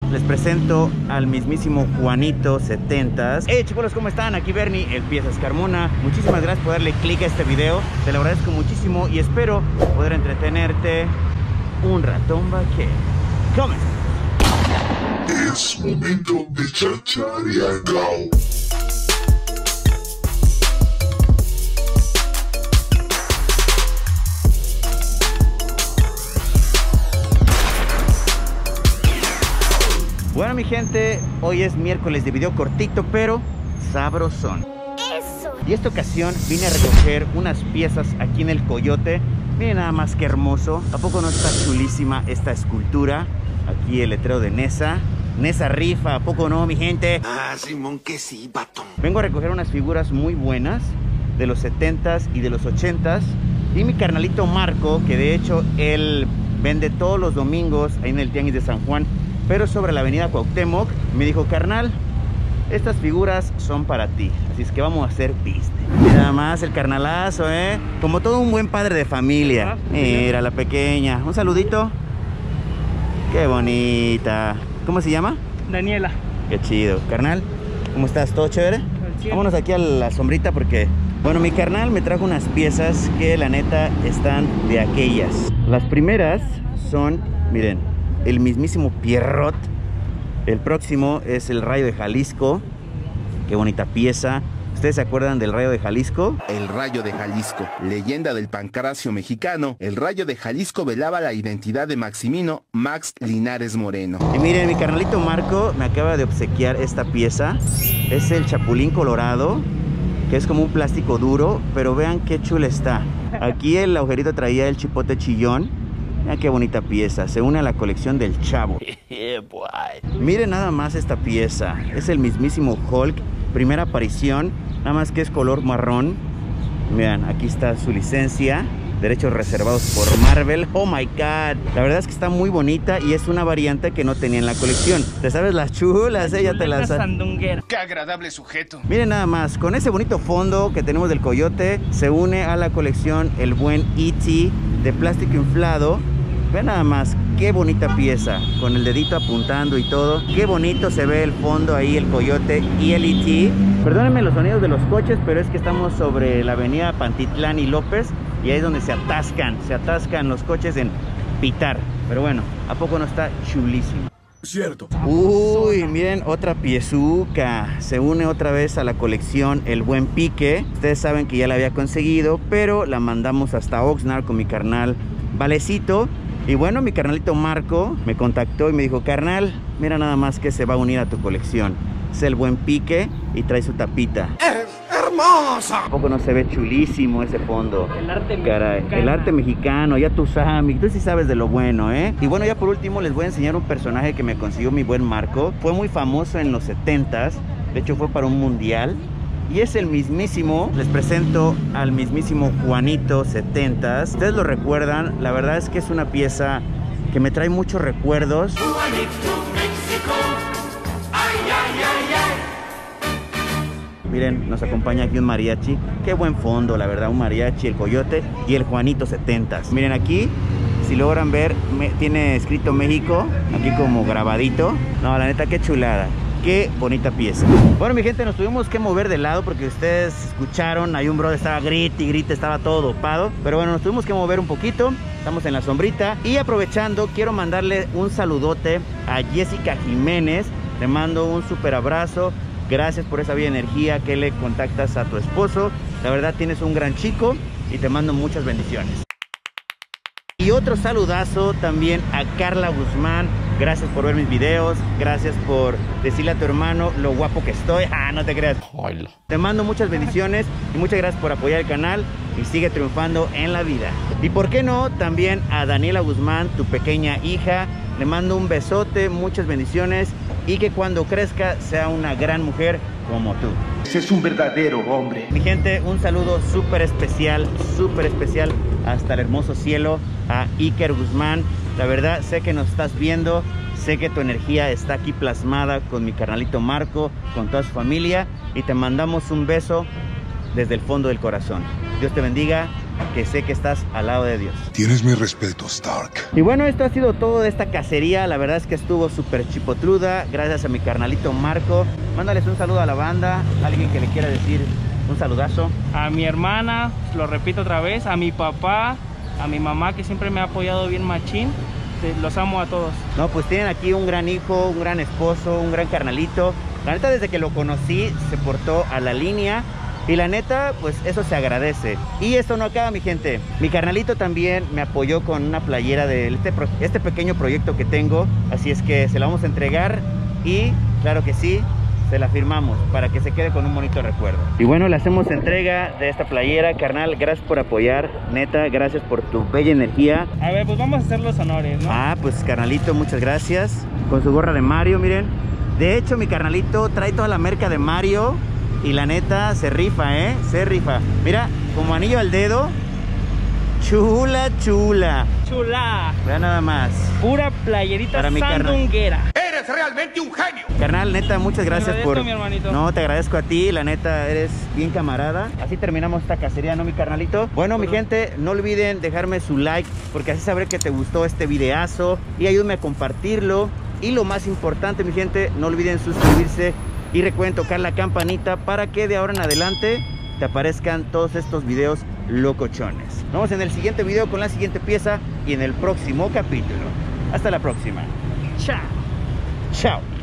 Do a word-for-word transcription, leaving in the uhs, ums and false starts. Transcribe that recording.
les presento al mismísimo Juanito setentas. Hey chicos, ¿cómo están? Aquí Bernie, el Piezas Carmona. Muchísimas gracias por darle click a este video. Te lo agradezco muchísimo y espero poder entretenerte un ratón vaquero. ¡Comenzamos! Es momento de chacharear. Bueno mi gente, hoy es miércoles de video cortito pero sabrosón. Eso. Y esta ocasión vine a recoger unas piezas aquí en el Coyote. Miren nada más que hermoso. ¿A poco no está chulísima esta escultura? Aquí el letrero de Nesa. Nesa rifa, ¿a poco no mi gente? Ah, Simón, que sí, vato. Vengo a recoger unas figuras muy buenas de los setentas y de los ochentas. Y mi carnalito Marco, que de hecho él vende todos los domingos ahí en el Tianguis de San Juan, pero sobre la avenida Cuauhtémoc, me dijo, carnal, estas figuras son para ti, así es que vamos a hacer business. Mira nada más el carnalazo, ¿eh? Como todo un buen padre de familia. Mira la pequeña, un saludito. Qué bonita. ¿Cómo se llama? Daniela. Qué chido. Carnal, ¿cómo estás? ¿Todo chévere? Vámonos aquí a la sombrita porque, bueno, mi carnal me trajo unas piezas que la neta están de aquellas. Las primeras son, miren, el mismísimo Pierrot. El próximo es el Rayo de Jalisco. Qué bonita pieza. ¿Ustedes se acuerdan del Rayo de Jalisco? El Rayo de Jalisco, leyenda del pancracio mexicano. El Rayo de Jalisco velaba la identidad de Maximino Max Linares Moreno. Y miren, mi carnalito Marco me acaba de obsequiar esta pieza. Es el Chapulín Colorado, que es como un plástico duro, pero vean qué chula está. Aquí el agujerito traía el chipote chillón. Mira qué bonita pieza, se une a la colección del Chavo. Miren nada más esta pieza, es el mismísimo Hulk, primera aparición, nada más que es color marrón. Vean, aquí está su licencia, derechos reservados por Marvel. Oh my god, la verdad es que está muy bonita y es una variante que no tenía en la colección. ¿Te sabes las chulas? Eh? Ya te las... Sandunguera. ¡Qué agradable sujeto! Miren nada más, con ese bonito fondo que tenemos del Coyote, se une a la colección el buen E T de plástico inflado. Vean nada más, qué bonita pieza, con el dedito apuntando y todo. Qué bonito se ve el fondo ahí, el Coyote y el E T. Perdónenme los sonidos de los coches, pero es que estamos sobre la avenida Pantitlán y López, y ahí es donde se atascan, se atascan los coches en pitar. Pero bueno, ¿a poco no está chulísimo? Cierto. Uy, miren, otra piezuca. Se une otra vez a la colección el buen Pique. Ustedes saben que ya la había conseguido, pero la mandamos hasta Oxnard con mi carnal Valecito. Y bueno, mi carnalito Marco me contactó y me dijo, carnal, mira nada más que se va a unir a tu colección. Es el buen Pique y trae su tapita. ¡Es hermosa! ¿A poco no se ve chulísimo ese fondo? El arte Caray, mexicano. el arte mexicano, ya tú sabes, tú sí sabes de lo bueno, ¿eh? Y bueno, ya por último les voy a enseñar un personaje que me consiguió mi buen Marco. Fue muy famoso en los setentas, de hecho fue para un mundial. Y es el mismísimo, les presento al mismísimo Juanito setentas. Ustedes lo recuerdan, la verdad es que es una pieza que me trae muchos recuerdos. Juanito, México. Ay, ay, ay, ay. Miren, nos acompaña aquí un mariachi. Qué buen fondo, la verdad, un mariachi, el Coyote y el Juanito setentas. Miren aquí, si logran ver, me, tiene escrito México, aquí como grabadito. No, la neta, qué chulada. Qué bonita pieza. Bueno mi gente, nos tuvimos que mover de lado porque ustedes escucharon, hay un brother estaba grite y grite, estaba todo dopado. Pero bueno, nos tuvimos que mover un poquito. Estamos en la sombrita. Y aprovechando, quiero mandarle un saludote a Jessica Jiménez. Te mando un súper abrazo. Gracias por esa bella energía que le contactas a tu esposo. La verdad tienes un gran chico y te mando muchas bendiciones. Y otro saludazo también a Carla Guzmán. Gracias por ver mis videos. Gracias por decirle a tu hermano lo guapo que estoy. Ah, no te creas. Hola. Te mando muchas bendiciones y muchas gracias por apoyar el canal y sigue triunfando en la vida. Y por qué no, también a Daniela Guzmán, tu pequeña hija. Le mando un besote, muchas bendiciones y que cuando crezca sea una gran mujer como tú. Ese es un verdadero hombre. Mi gente, un saludo súper especial, súper especial hasta el hermoso cielo a Iker Guzmán. La verdad, sé que nos estás viendo, sé que tu energía está aquí plasmada con mi carnalito Marco, con toda su familia y te mandamos un beso desde el fondo del corazón. Dios te bendiga que sé que estás al lado de Dios. Tienes mi respeto, Stark. Y bueno, esto ha sido todo de esta cacería. La verdad es que estuvo súper chipotruda. Gracias a mi carnalito Marco. Mándales un saludo a la banda. Alguien que le quiera decir un saludazo. A mi hermana, lo repito otra vez, a mi papá, a mi mamá que siempre me ha apoyado bien machín. Los amo a todos. No, pues tienen aquí un gran hijo, un gran esposo, un gran carnalito. La neta, desde que lo conocí, se portó a la línea. Y la neta, pues eso se agradece. Y esto no acaba, mi gente. Mi carnalito también me apoyó con una playera de este, este pequeño proyecto que tengo. Así es que se la vamos a entregar. Y claro que sí, se la firmamos para que se quede con un bonito recuerdo. Y bueno, le hacemos entrega de esta playera. Carnal, gracias por apoyar. Neta, gracias por tu bella energía. A ver, pues vamos a hacer los honores, ¿no? Ah, pues carnalito, muchas gracias. Con su gorra de Mario, miren. De hecho, mi carnalito trae toda la merca de Mario. Y la neta, se rifa, ¿eh? Se rifa. Mira, como anillo al dedo. Chula, chula. Chula. Vea nada más. Pura playerita Para mi carnal. sandunguera. Eres realmente un genio. Carnal, neta, muchas gracias agradezco, por... mi hermanito. No, te agradezco a ti, la neta, eres bien camarada. Así terminamos esta cacería, ¿no, mi carnalito? Bueno, mi gente, no olviden dejarme su like, porque así sabré que te gustó este videazo. Y ayúdame a compartirlo. Y lo más importante, mi gente, no olviden suscribirse. Y recuerden tocar la campanita para que de ahora en adelante te aparezcan todos estos videos locochones. Nos vemos en el siguiente video con la siguiente pieza y en el próximo capítulo. Hasta la próxima. Chao. Chao.